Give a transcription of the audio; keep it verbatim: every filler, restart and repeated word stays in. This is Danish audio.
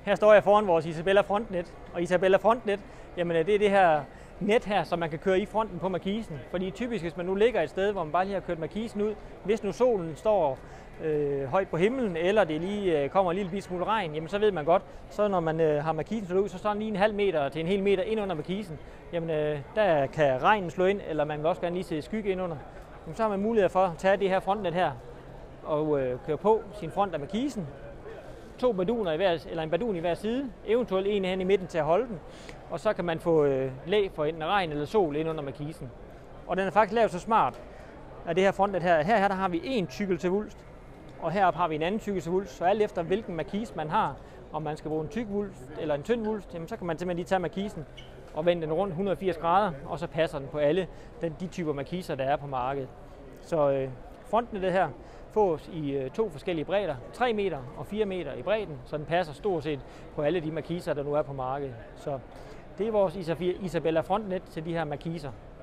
Her står jeg foran vores Isabella frontnet, og Isabella frontnet, jamen det er det her net her, som man kan køre i fronten på markisen. Fordi typisk, hvis man nu ligger et sted, hvor man bare lige har kørt markisen ud, hvis nu solen står øh, højt på himlen, eller det lige øh, kommer en lille smule regn, jamen så ved man godt, så når man øh, har markisen slået ud, så står den lige en halv meter til en hel meter ind under markisen. Jamen øh, der kan regnen slå ind, eller man vil også gerne lige se skygge ind under. Jamen, så har man mulighed for at tage det her frontnet her og øh, køre på sin front af markisen. To baduner i hver, eller en badun i hver side, eventuelt en hen i midten til at holde den, og så kan man få øh, læ for enten regn eller sol ind under markisen. Og den er faktisk lavet så smart, at det her frontnet her, her, her der har vi en tykkelsevulst, og heroppe har vi en anden tykkelsevulst, så alt efter hvilken markis man har, om man skal bruge en tyk vulst eller en tynd vulst, jamen, så kan man simpelthen lige tage markisen og vende den rundt et hundrede og firs grader, og så passer den på alle den, de typer markiser, der er på markedet. Så øh, frontnettet her fås i øh, to forskellige bredder, tre meter og fire meter i bredden, så den passer stort set på alle de markiser, der nu er på markedet. Så det er vores Isabella frontnet til de her markiser.